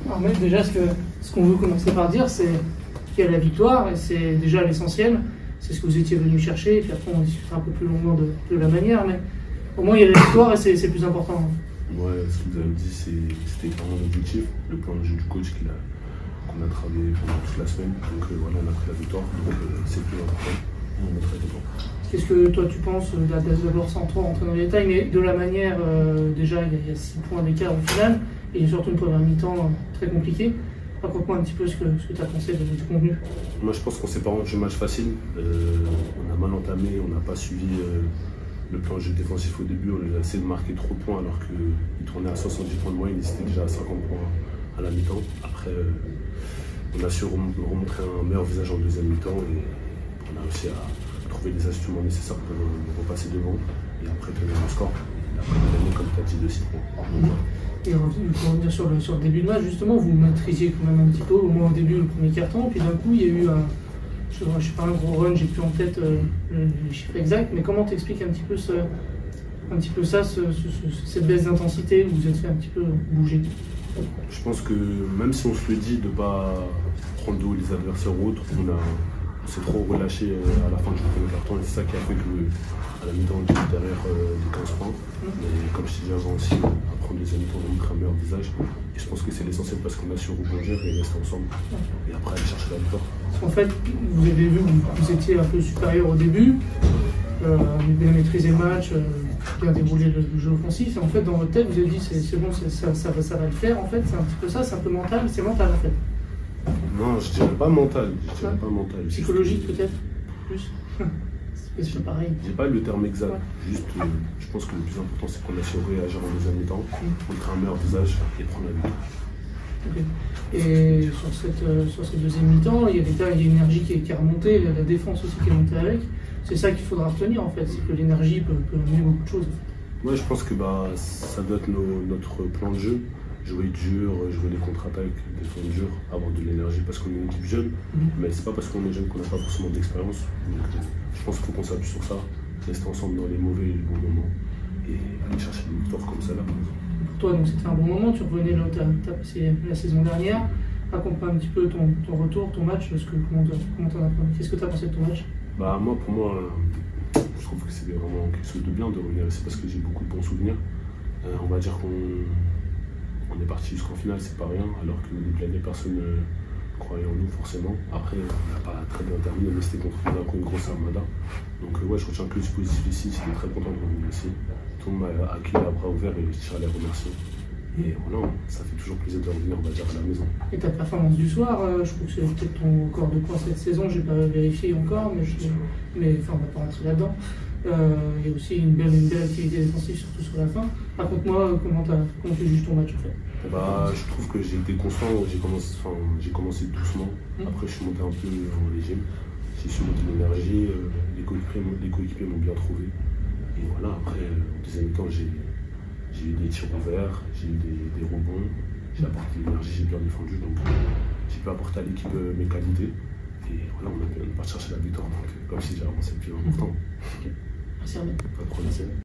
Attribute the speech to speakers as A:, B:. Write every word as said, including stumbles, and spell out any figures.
A: Alors, mais déjà, ce qu'on ce qu'on veut commencer par dire, c'est qu'il y a la victoire, et c'est déjà l'essentiel. C'est ce que vous étiez venu chercher, et puis après on discutera un peu plus longuement de, de la manière, mais au moins il y a la victoire et c'est plus important.
B: Ouais, ce que vous avez dit, c'était vraiment l'objectif, le plan de jeu du coach qu'on a, qu'on a travaillé pendant toute la semaine. Donc euh, voilà, on a pris la victoire, donc euh, c'est plus important. On est très content.
A: Qu'est-ce que toi tu penses d'abord sans trop rentrer dans les détails, mais de la manière, euh, déjà il y a six points d'écart au final, et il y a surtout une première mi-temps euh, très compliquée. Raconte-moi un petit peu ce que, ce que tu as pensé de, du contenu.
B: Moi je pense qu'on s'est pas rendu match facile. Euh, on a mal entamé, on n'a pas suivi euh, le plan de jeu défensif au début. On a essayé de marquer trop de points alors qu'ils tournaient à soixante-dix points de moyenne, ils étaient déjà à cinquante points à la mi-temps. Après, euh, on a su remontrer un meilleur visage en deuxième mi-temps et on a réussi à trouver les instruments nécessaires pour repasser devant et après tenir le score. Et après, on a gagné, comme tu as dit, de six points.
A: Et pour revenir sur le, sur le début de match, justement, vous maîtrisiez quand même un petit peu, au moins au début, le premier carton, puis d'un coup, il y a eu un, je ne sais pas, un gros run, j'ai plus en tête euh, les chiffres exacts, mais comment t'expliques un petit peu, ce, un petit peu ça, ce, ce, ce, cette baisse d'intensité où vous êtes fait un petit peu bouger?
B: Je pense que même si on se le dit de ne pas prendre de haut les adversaires ou autres, on, on s'est trop relâché à la fin du premier carton et c'est ça qui a fait que à la mi-temps on était derrière euh, les quinze points. Mais comme je t'ai dit avant aussi, après en deuxième mi-temps on a montré un meilleur visage et je pense que c'est l'essentiel parce qu'on a su rebondir et rester ensemble et après aller chercher la victoire.
A: En fait, vous avez vu que vous étiez un peu supérieur au début, euh, bien maîtrisé le match, euh, bien déroulé le, le jeu offensif et en fait dans votre tête vous avez dit c'est bon, ça, ça, ça, ça va le faire en fait, c'est un petit peu ça, c'est un peu mental, c'est mental en fait.
B: Non, je dirais pas mental, je dirais pas mental.
A: Psychologique peut-être plus. C'est pareil.
B: J'ai pas le terme exact, ouais. Juste euh, je pense que le plus important c'est qu'on a su réagir en deuxième mi-temps, mm. montrer un meilleur visage et prendre la victoire.
A: Okay. Et sur cette, euh, sur cette deuxième mi-temps, il y a une énergie qui est, qui est remontée, la défense aussi qui est montée avec. C'est ça qu'il faudra retenir en fait, c'est que l'énergie peut, peut amener beaucoup de choses.
B: Ouais, je pense que bah, ça doit être nos, notre plan de jeu. Jouer dur, jouer des contre-attaques, défendre dur, avoir de l'énergie parce qu'on est une équipe jeune. Mm-hmm. Mais c'est pas parce qu'on est jeune qu'on n'a pas forcément d'expérience. Donc je pense qu'il faut qu'on s'appuie sur ça, rester ensemble dans les mauvais et les bons moments et aller chercher des victoires comme ça là.
A: Pour toi, donc c'était un bon moment, tu revenais là, tu as passé la saison dernière. Raconte-moi un petit peu ton, ton retour, ton match, parce que, comment t'en as pris. Qu'est-ce que tu as pensé de ton match?
B: Bah moi, pour moi, euh, je trouve que c'est vraiment quelque chose de bien de revenir ici parce que j'ai beaucoup de bons souvenirs. Euh, on va dire qu'on on est parti jusqu'en finale, c'est pas rien, alors que le début de l'année, personne ne croyait en nous forcément. Après, on n'a pas très bien terminé, mais c'était contre une grosse armada. Donc euh, ouais, je retiens que du positif ici, j'étais très content de revenir ici. Tout le monde m'a accueilli à bras ouverts et je tiens à les remercier. Et voilà, ça fait toujours plaisir de revenir, on va dire, à la maison. Et
A: ta performance du soir, euh, je trouve que c'est peut-être ton record de points cette saison, j'ai pas vérifié encore, mais, je, mais enfin, on va pas rentrer là-dedans. Euh, il y a aussi une belle, une belle activité défensive, surtout sur la fin. Raconte-moi comment, comment tu juges ton match en fait.
B: Bah, je trouve que j'ai été constant, j'ai commencé, enfin, j'ai commencé doucement, mmh. Après je suis monté un peu en régime, j'ai su monter l'énergie, euh, les coéquipiers m'ont bien trouvé. Et voilà, après, en deuxième temps, j'ai eu des tirs ouverts, j'ai eu des, des rebonds, j'ai apporté l'énergie, j'ai bien défendu, donc euh, j'ai pu apporter à l'équipe euh, mes qualités. Et voilà, on est parti chercher la victoire, donc comme si j'ai avancé le plus important.
A: Okay. Merci Arnaud.
B: Pas de problème.